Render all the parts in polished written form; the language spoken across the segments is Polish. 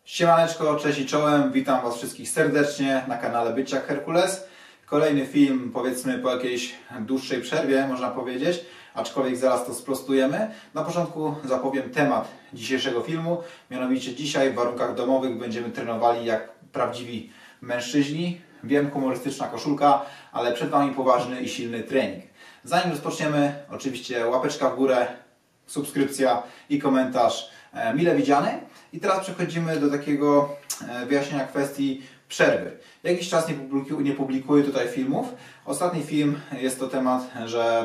Siemaneczko, cześć i czołem, witam Was wszystkich serdecznie na kanale Być jak Herkules. Kolejny film, powiedzmy po jakiejś dłuższej przerwie, można powiedzieć, aczkolwiek zaraz to sprostujemy. Na początku zapowiem temat dzisiejszego filmu, mianowicie dzisiaj w warunkach domowych będziemy trenowali jak prawdziwi mężczyźni. Wiem, humorystyczna koszulka, ale przed Wami poważny i silny trening. Zanim rozpoczniemy, oczywiście łapeczka w górę, subskrypcja i komentarz mile widziany. I teraz przechodzimy do takiego wyjaśnienia kwestii przerwy. Jakiś czas nie publikuję tutaj filmów. Ostatni film jest to temat, że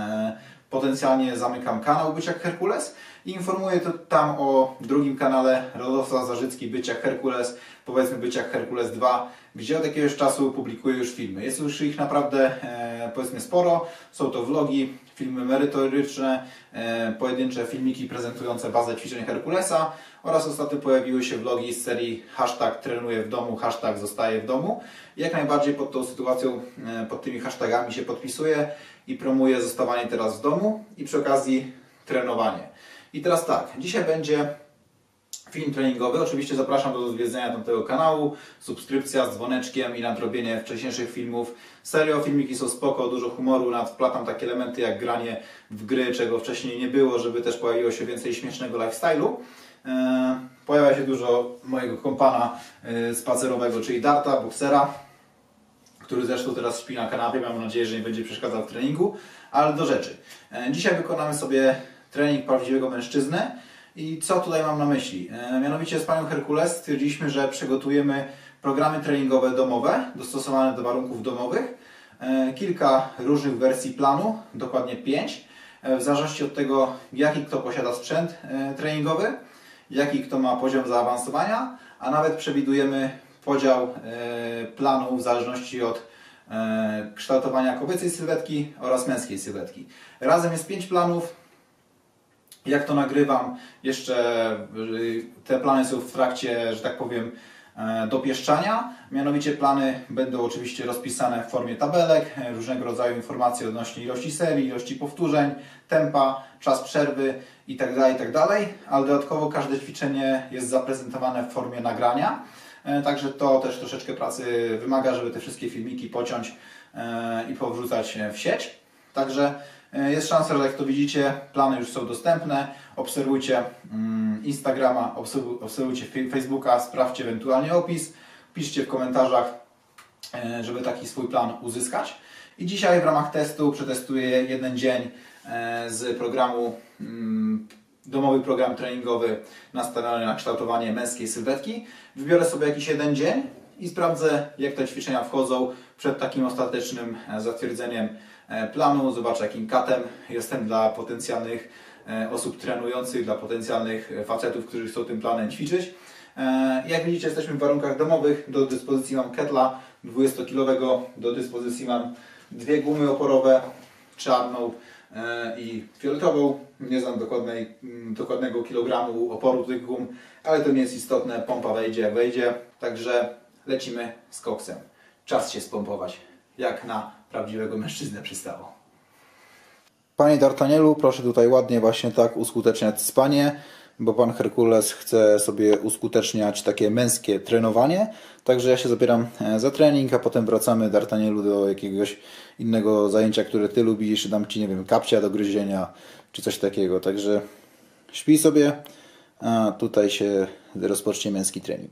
potencjalnie zamykam kanał Być jak Herkules i informuję to tam o drugim kanale Rodosław Zarzycki Być jak Herkules, powiedzmy Być jak Herkules 2, gdzie od jakiegoś czasu publikuję już filmy. Jest już ich naprawdę powiedzmy sporo. Są to vlogi, filmy merytoryczne, pojedyncze filmiki prezentujące bazę ćwiczeń Herkulesa oraz ostatnio pojawiły się vlogi z serii hashtag trenuję w domu, hashtag zostaję w domu. Jak najbardziej pod tą sytuacją, pod tymi hashtagami się podpisuję i promuję zostawanie teraz w domu i przy okazji trenowanie. I teraz tak, dzisiaj będzie film treningowy. Oczywiście zapraszam do odwiedzenia tamtego kanału, subskrypcja z dzwoneczkiem i nadrobienie wcześniejszych filmów. Serio, filmiki są spoko, dużo humoru, nawet wplatam takie elementy jak granie w gry, czego wcześniej nie było, żeby też pojawiło się więcej śmiesznego lifestyle'u. Pojawia się dużo mojego kompana spacerowego, czyli Darta, boksera, który zresztą teraz śpi na kanapie. Mam nadzieję, że nie będzie przeszkadzał w treningu, ale do rzeczy. Dzisiaj wykonamy sobie trening prawdziwego mężczyzny. I co tutaj mam na myśli? Mianowicie z panią Herkules stwierdziliśmy, że przygotujemy programy treningowe domowe, dostosowane do warunków domowych. Kilka różnych wersji planu, dokładnie 5, w zależności od tego, jaki kto posiada sprzęt treningowy, jaki kto ma poziom zaawansowania, a nawet przewidujemy podział planu w zależności od kształtowania kobiecej sylwetki oraz męskiej sylwetki. Razem jest 5 planów. Jak to nagrywam, jeszcze te plany są w trakcie, że tak powiem, dopieszczania. Mianowicie plany będą oczywiście rozpisane w formie tabelek, różnego rodzaju informacje odnośnie ilości serii, ilości powtórzeń, tempa, czas przerwy itd., itd. Ale dodatkowo każde ćwiczenie jest zaprezentowane w formie nagrania. Także to też troszeczkę pracy wymaga, żeby te wszystkie filmiki pociąć i powrzucać w sieć. Także jest szansa, że jak to widzicie, plany już są dostępne. Obserwujcie Instagrama, obserwujcie Facebooka, sprawdźcie ewentualnie opis. Piszcie w komentarzach, żeby taki swój plan uzyskać. I dzisiaj w ramach testu przetestuję jeden dzień z programu, domowy program treningowy nastawiony na kształtowanie męskiej sylwetki. Wybiorę sobie jakiś jeden dzień i sprawdzę, jak te ćwiczenia wchodzą przed takim ostatecznym zatwierdzeniem planu. Zobaczę, jakim katem jestem dla potencjalnych osób trenujących, dla potencjalnych facetów, którzy chcą tym planem ćwiczyć. Jak widzicie, jesteśmy w warunkach domowych. Do dyspozycji mam ketla 20-kilowego, do dyspozycji mam dwie gumy oporowe, czarną i fioletową. Nie znam dokładnego kilogramu oporu tych gum, ale to nie jest istotne. Pompa wejdzie jak wejdzie, także lecimy z koksem. Czas się spompować, jak na prawdziwego mężczyznę przystało. Panie D'Artanielu, proszę tutaj ładnie właśnie tak uskuteczniać spanie, bo pan Herkules chce sobie uskuteczniać takie męskie trenowanie. Także ja się zabieram za trening, a potem wracamy, D'Artanielu, do jakiegoś innego zajęcia, które Ty lubisz. Dam Ci, nie wiem, kapcia do gryzienia, czy coś takiego. Także śpij sobie, a tutaj się rozpocznie męski trening.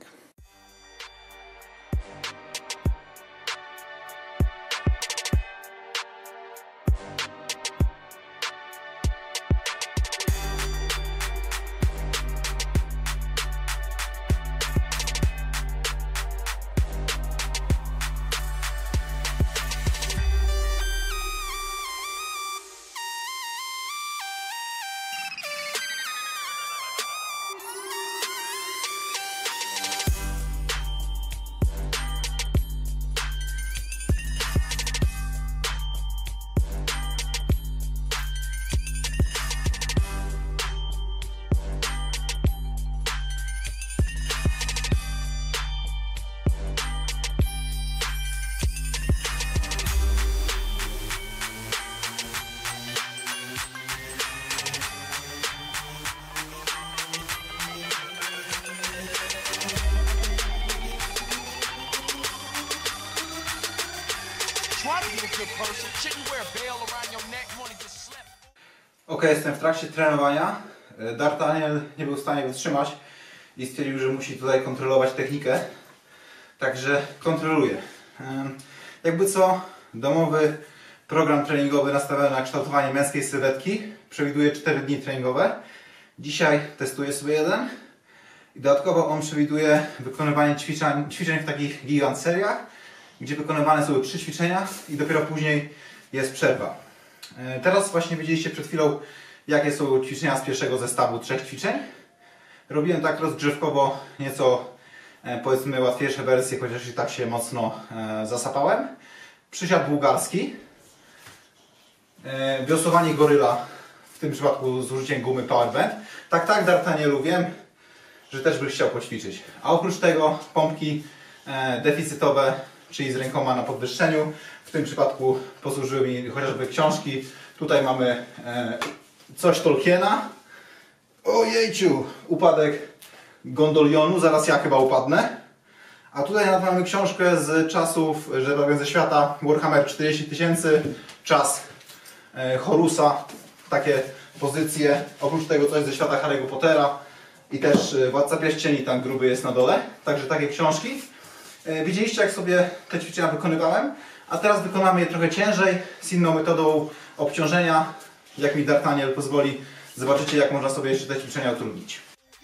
Ok, jestem w trakcie trenowania. D'Artagnan nie był w stanie wytrzymać i stwierdził, że musi tutaj kontrolować technikę. Także kontroluję. Jakby co, domowy program treningowy nastawiony na kształtowanie męskiej sylwetki przewiduje 4 dni treningowe. Dzisiaj testuję sobie jeden. I dodatkowo on przewiduje wykonywanie ćwiczeń w takich gigant seriach, gdzie wykonywane są 3 ćwiczenia i dopiero później jest przerwa. Teraz właśnie widzieliście przed chwilą, jakie są ćwiczenia z pierwszego zestawu 3 ćwiczeń. Robiłem tak rozgrzewkowo nieco, powiedzmy, łatwiejsze wersje, chociaż i tak się mocno zasapałem. Przysiad bułgarski, wiosłowanie goryla, w tym przypadku z użyciem gumy Powerband. Tak, D'Artagnan, wiem, że też byś chciał poćwiczyć. A oprócz tego pompki deficytowe, czyli z rękoma na podwyższeniu. W tym przypadku posłużyły mi chociażby książki. Tutaj mamy coś Tolkiena. Ojejciu, upadek Gondolionu, zaraz ja chyba upadnę. A tutaj mamy książkę z czasów, że tak powiem, ze świata Warhammer 40 000, czas Horusa, takie pozycje. Oprócz tego coś ze świata Harry'ego Pottera i też Władca Pierścieni tam gruby jest na dole. Także takie książki. Widzieliście, jak sobie te ćwiczenia wykonywałem, a teraz wykonamy je trochę ciężej, z inną metodą obciążenia. Jak mi D'Artagnan pozwoli, zobaczycie, jak można sobie jeszcze te ćwiczenia utrudnić.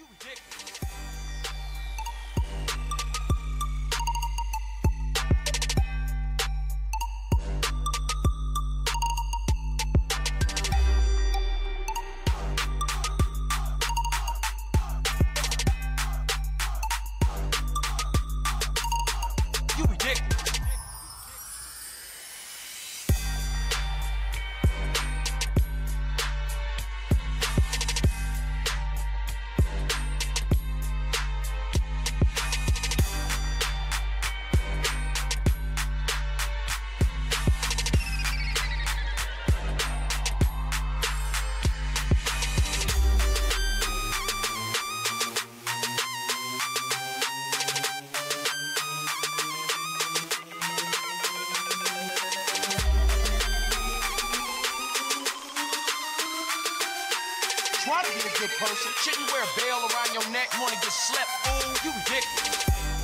Try to be a good person. Shouldn't wear a bell around your neck. You wanna get slept, fool? You ridiculous.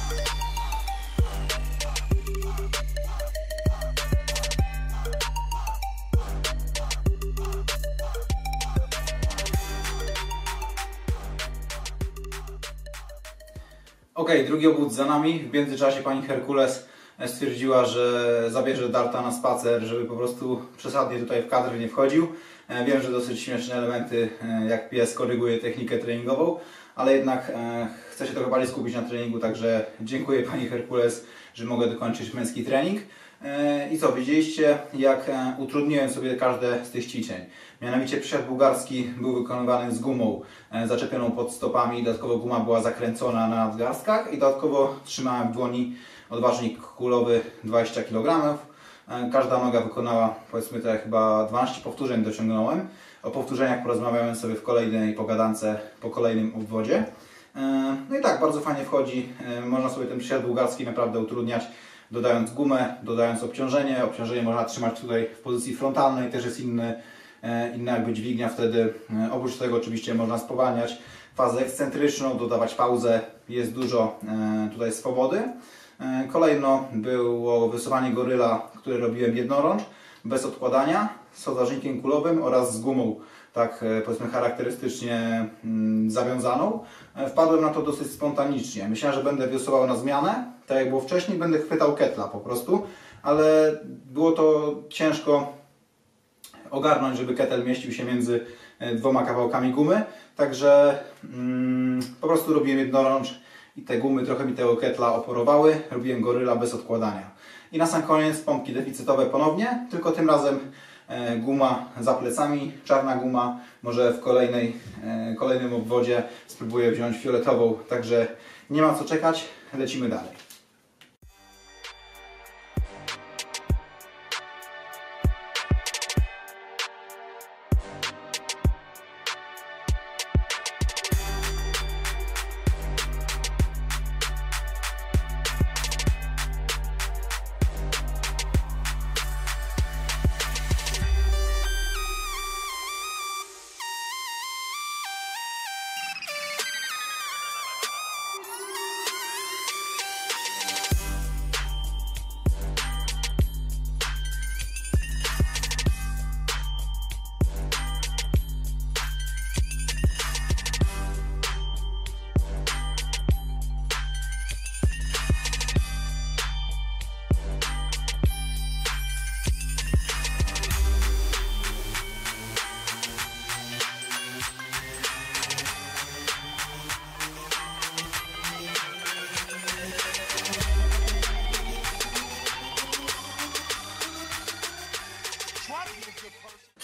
Ok, drugi obwód za nami. W międzyczasie pani Herkules stwierdziła, że zabierze Darta na spacer, żeby po prostu przesadnie tutaj w kadr nie wchodził. Wiem, że dosyć śmieszne elementy, jak pies koryguje technikę treningową, ale jednak chcę się trochę bardziej skupić na treningu, także dziękuję pani Herkules, że mogę dokończyć męski trening. I co, widzieliście, jak utrudniłem sobie każde z tych ćwiczeń. Mianowicie przysiad bułgarski był wykonywany z gumą zaczepioną pod stopami, dodatkowo guma była zakręcona na nadgarstkach i dodatkowo trzymałem w dłoni odważnik kulowy 20 kg. Każda noga wykonała, powiedzmy, to chyba 12 powtórzeń dociągnąłem. O powtórzeniach porozmawiamy sobie w kolejnej pogadance po kolejnym obwodzie. No i tak, bardzo fajnie wchodzi. Można sobie ten przysiad bułgarski naprawdę utrudniać, dodając gumę, dodając obciążenie. Obciążenie można trzymać tutaj w pozycji frontalnej, też jest inna jakby dźwignia wtedy. Oprócz tego oczywiście można spowalniać fazę ekscentryczną, dodawać pauzę. Jest dużo tutaj swobody. Kolejno było wysuwanie goryla, które robiłem jednorącz, bez odkładania, z odważnikiem kulowym oraz z gumą, tak powiedzmy charakterystycznie zawiązaną. Wpadłem na to dosyć spontanicznie. Myślałem, że będę wiosłował na zmianę, tak jak było wcześniej, będę chwytał ketla po prostu, ale było to ciężko ogarnąć, żeby ketel mieścił się między dwoma kawałkami gumy, także po prostu robiłem jednorącz i te gumy trochę mi tego ketla oporowały, robiłem goryla bez odkładania. I na sam koniec pompki deficytowe ponownie, tylko tym razem guma za plecami, czarna guma, może w kolejnym obwodzie spróbuję wziąć fioletową, także nie ma co czekać, lecimy dalej.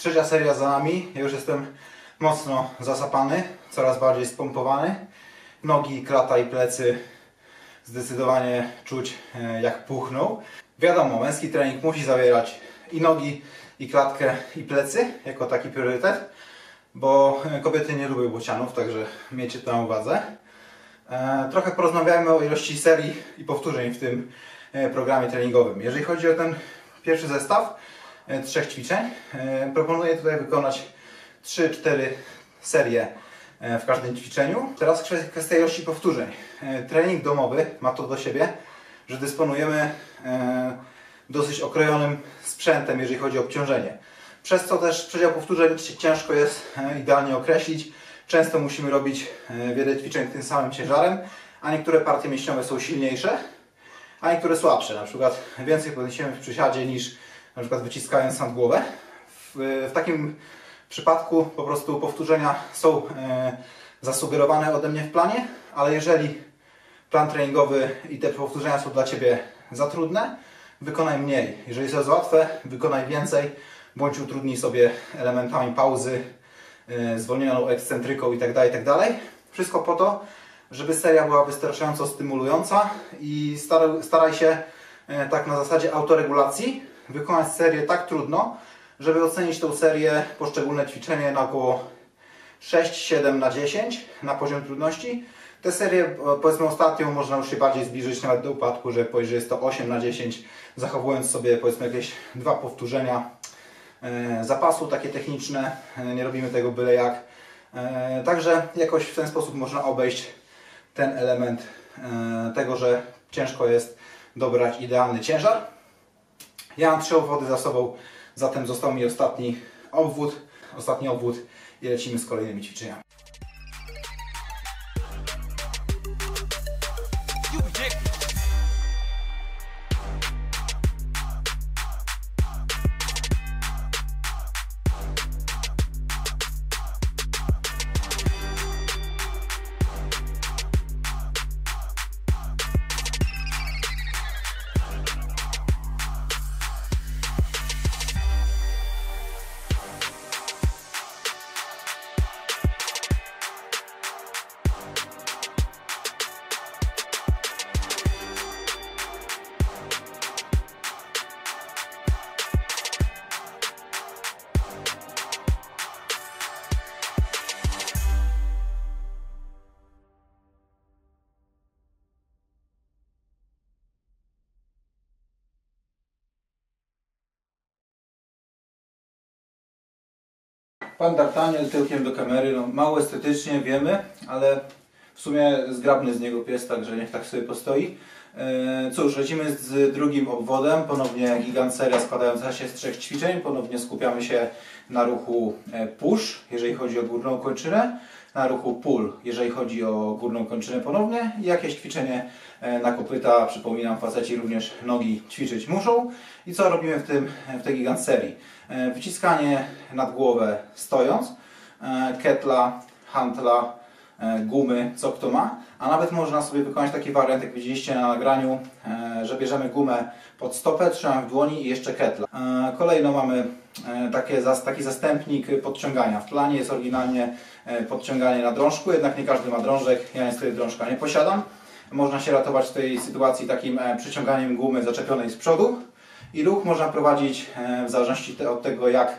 Trzecia seria za nami. Ja już jestem mocno zasapany, coraz bardziej spompowany. Nogi, klata i plecy zdecydowanie czuć jak puchną. Wiadomo, męski trening musi zawierać i nogi, i klatkę, i plecy jako taki priorytet, bo kobiety nie lubią bocianów, także miejcie to na uwadze. Trochę porozmawiajmy o ilości serii i powtórzeń w tym programie treningowym. Jeżeli chodzi o ten pierwszy zestaw 3 ćwiczeń, proponuję tutaj wykonać 3-4 serie w każdym ćwiczeniu. Teraz kwestia ilości powtórzeń. Trening domowy ma to do siebie, że dysponujemy dosyć okrojonym sprzętem, jeżeli chodzi o obciążenie. Przez co też przedział powtórzeń ciężko jest idealnie określić. Często musimy robić wiele ćwiczeń tym samym ciężarem, a niektóre partie mięśniowe są silniejsze, a niektóre słabsze. Na przykład więcej podniesiemy w przysiadzie niż na przykład wyciskając nad głowę. W takim przypadku po prostu powtórzenia są zasugerowane ode mnie w planie, ale jeżeli plan treningowy i te powtórzenia są dla Ciebie za trudne, wykonaj mniej. Jeżeli jest za łatwe, wykonaj więcej, bądź utrudnij sobie elementami pauzy, zwolnioną ekscentryką itd. Wszystko po to, żeby seria była wystarczająco stymulująca i staraj się tak na zasadzie autoregulacji wykonać serię tak trudno, żeby ocenić tą serię, poszczególne ćwiczenie na około 6-7 na 10 na poziom trudności. Tę serię, powiedzmy ostatnią, można już się bardziej zbliżyć nawet do upadku, że powiedzmy, że jest to 8 na 10, zachowując sobie powiedzmy jakieś 2 powtórzenia zapasu, takie techniczne, nie robimy tego byle jak. Także jakoś w ten sposób można obejść ten element tego, że ciężko jest dobrać idealny ciężar. Ja mam 3 obwody za sobą, zatem został mi ostatni obwód i lecimy z kolejnymi ćwiczeniami. Pan D'Artagnan tyłkiem do kamery, no mało estetycznie wiemy, ale w sumie zgrabny z niego pies, także niech tak sobie postoi. Cóż, lecimy z drugim obwodem, ponownie gigant seria składająca się z 3 ćwiczeń, ponownie skupiamy się na ruchu push, jeżeli chodzi o górną kończynę, na ruchu pull, jeżeli chodzi o górną kończynę ponownie i jakieś ćwiczenie na kopyta, przypominam, faceci również nogi ćwiczyć muszą. I co robimy w tej gigant serii? Wyciskanie nad głowę stojąc, ketla, hantla, gumy, co kto ma, a nawet można sobie wykonać taki wariant, jak widzieliście na nagraniu, że bierzemy gumę pod stopę, trzymamy w dłoni i jeszcze ketla. Kolejno mamy taki zastępnik podciągania. W planie jest oryginalnie podciąganie na drążku, jednak nie każdy ma drążek, ja niestety drążka nie posiadam. Można się ratować w tej sytuacji takim przyciąganiem gumy zaczepionej z przodu i ruch można prowadzić w zależności od tego, jak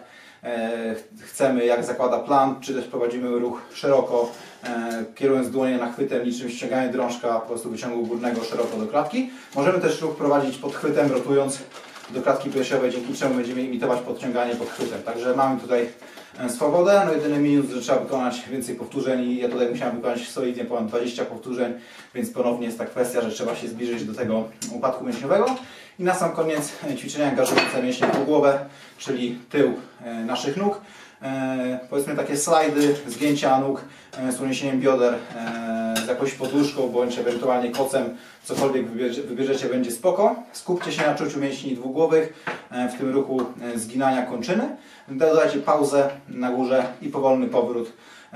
chcemy, jak zakłada plan, czy też prowadzimy ruch szeroko, kierując dłonie nachwytem, niczym ściąganie drążka po prostu wyciągu górnego szeroko do klatki. Możemy też ruch prowadzić podchwytem, rotując do klatki piersiowej, dzięki czemu będziemy imitować podciąganie podchwytem. Także mamy tutaj swobodę. No jedyny minus, że trzeba wykonać więcej powtórzeń i ja tutaj musiałem wykonać solidnie ponad 20 powtórzeń, więc ponownie jest ta kwestia, że trzeba się zbliżyć do tego upadku mięśniowego. I na sam koniec ćwiczenia angażujące mięśnie w głowę, czyli tył naszych nóg. Powiedzmy takie slajdy, zgięcia nóg z uniesieniem bioder, z jakąś poduszką bądź ewentualnie kocem, cokolwiek wybierzecie, będzie spoko. Skupcie się na czuciu mięśni dwugłowych, w tym ruchu zginania kończyny. Dodajcie pauzę na górze i powolny powrót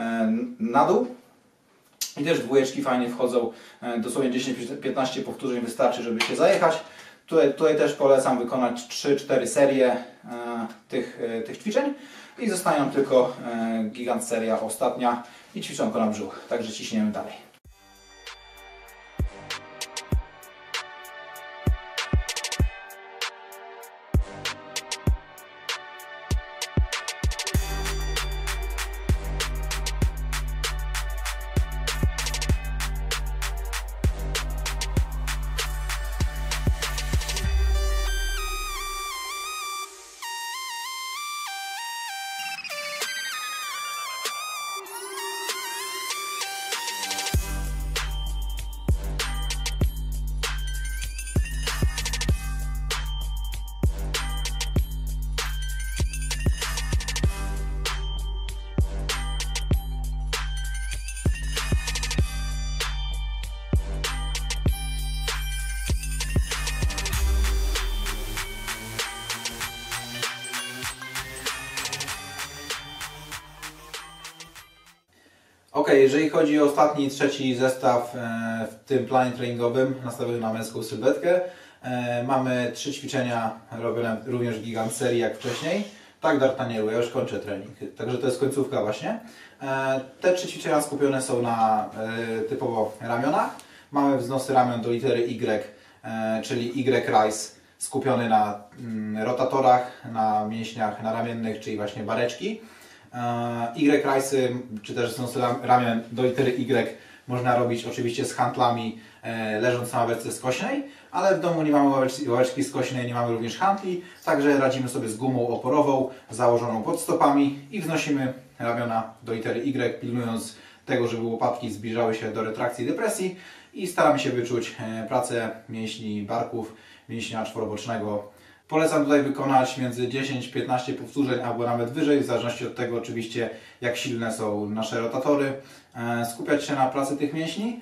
na dół. I też dwójeczki fajnie wchodzą, dosłownie 10-15 powtórzeń wystarczy, żeby się zajechać. Tutaj też polecam wykonać 3-4 serie tych ćwiczeń. I zostaje nam tylko Gigant seria ostatnia i ćwiczonko na brzuch. Także ciśniemy dalej. Ok, jeżeli chodzi o ostatni, trzeci zestaw w tym planie treningowym nastawiony na męską sylwetkę, mamy 3 ćwiczenia robione również w Gigant serii jak wcześniej. Tak, D'Artagnielu, ja już kończę trening, także to jest końcówka właśnie. Te 3 ćwiczenia skupione są na typowo ramionach. Mamy wznosy ramion do litery Y, czyli Y-rise, skupiony na rotatorach, na mięśniach naramiennych, czyli właśnie bareczki. Y-rice'y, czy też wznosy ramion do litery Y można robić oczywiście z hantlami, leżąc na ławeczce skośnej, ale w domu nie mamy ławeczki skośnej, nie mamy również hantli, także radzimy sobie z gumą oporową założoną pod stopami i wznosimy ramiona do litery Y, pilnując tego, żeby łopatki zbliżały się do retrakcji i depresji i staramy się wyczuć pracę mięśni barków, mięśnia czworobocznego. Polecam tutaj wykonać między 10-15 powtórzeń albo nawet wyżej, w zależności od tego oczywiście jak silne są nasze rotatory. Skupiać się na pracy tych mięśni,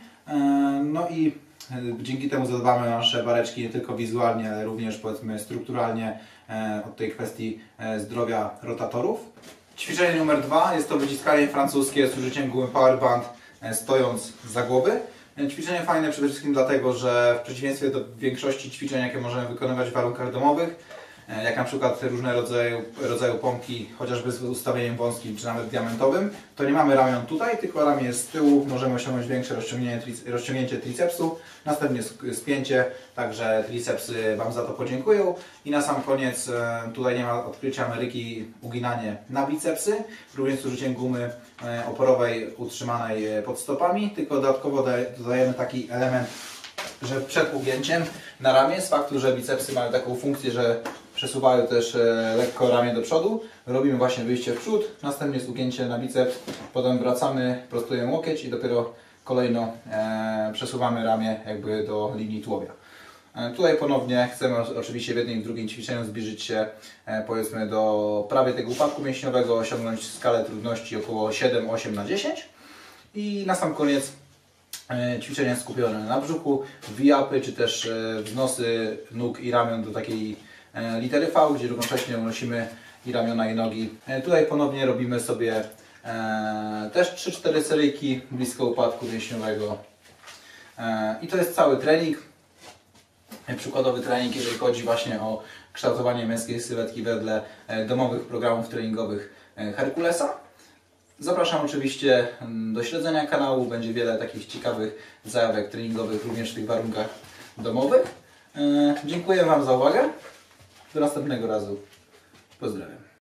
no i dzięki temu zadbamy o nasze bareczki nie tylko wizualnie, ale również powiedzmy strukturalnie od tej kwestii zdrowia rotatorów. Ćwiczenie numer 2 jest to wyciskanie francuskie z użyciem gumy Powerband stojąc za głowy. Ćwiczenie fajne przede wszystkim dlatego, że w przeciwieństwie do większości ćwiczeń, jakie możemy wykonywać w warunkach domowych, jak na przykład różne rodzaju pompki, chociażby z ustawieniem wąskim czy nawet diamentowym, to nie mamy ramion tutaj, tylko ramię jest z tyłu, możemy osiągnąć większe rozciągnięcie tricepsu, następnie spięcie, także tricepsy Wam za to podziękują. I na sam koniec, tutaj nie ma odkrycia Ameryki, uginanie na bicepsy, również z użyciem gumy oporowej utrzymanej pod stopami, tylko dodatkowo dodajemy taki element, że przed ugięciem na ramię, z faktu, że bicepsy mają taką funkcję, że przesuwają też lekko ramię do przodu, robimy właśnie wyjście w przód, następnie jest ugięcie na biceps, potem wracamy, prostujemy łokieć i dopiero kolejno przesuwamy ramię jakby do linii tułowia. Tutaj ponownie chcemy oczywiście w jednym i w drugim ćwiczeniu zbliżyć się powiedzmy do prawie tego upadku mięśniowego, osiągnąć skalę trudności około 7-8 na 10 i na sam koniec ćwiczenia skupione na brzuchu, V-upy czy też wznosy nóg i ramion do takiej litery V, gdzie równocześnie unosimy i ramiona i nogi. Tutaj ponownie robimy sobie też 3-4 seryjki blisko upadku mięśniowego i to jest cały trening. Przykładowy trening, jeżeli chodzi właśnie o kształtowanie męskiej sylwetki wedle domowych programów treningowych Herkulesa. Zapraszam oczywiście do śledzenia kanału, będzie wiele takich ciekawych zajawek treningowych również w tych warunkach domowych. Dziękuję Wam za uwagę. Do następnego razu. Pozdrawiam.